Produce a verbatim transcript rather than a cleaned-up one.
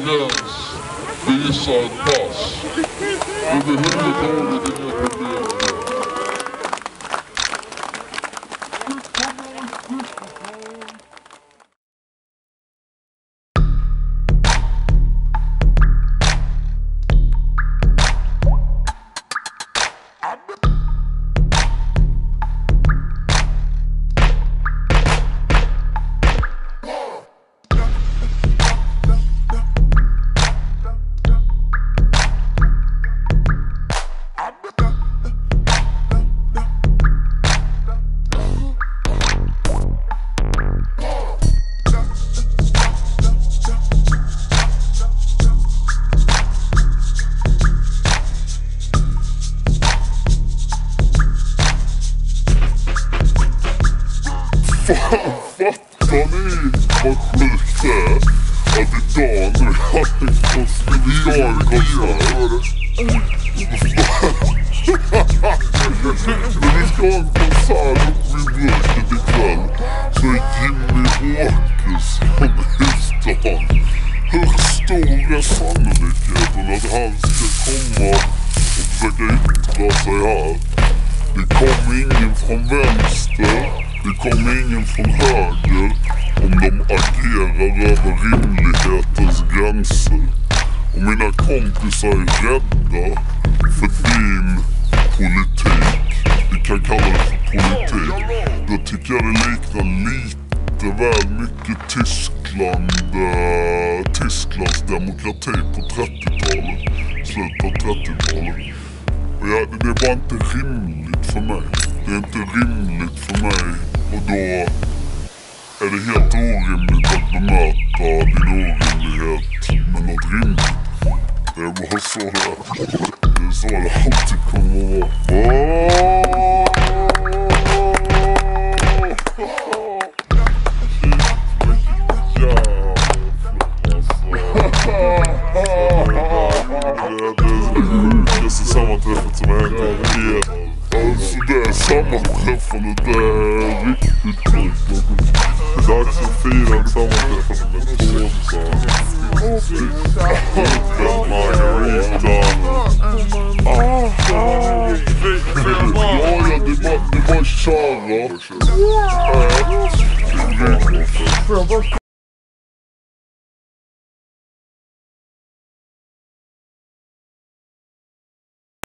gräns, visa ett pass. Överhuvudtaget inga problem. Fan, fattar ni vad sjukt det är? Att idag nu har vi en konsert. När vi ska ha en konsert uppe i Bruket ikväll så är Jimmy Åkesson i stan. Hur stor är sannolikheten att han ska komma och försöka yttra sig här? Det kommer ingen från vänster. Det kommer ingen från höger om de agerar över rimlighetens gränser. Och mina kompisar är rädda för din politik. Vi kan kalla det för politik. Då tycker jag det liknar lite väl mycket Tyskland, äh, Tysklands demokrati på trettiotalet, slutet av trettiotalet. Och ja, det är bara inte rimligt för mig. Det är inte rimligt för mig. Och då är det helt orimligt att bemöta din orimlighet med något rimligt. Det är bara så det, det är så det alltid kommer att vara. Sammanträffet som händer helt. Alltså det är sammanträffandet, det är riktigt sjukt. Det är dags att fira ett sammanträffande med tårta. Utan margarita. Ja, ja, det är bara, det är bara köra.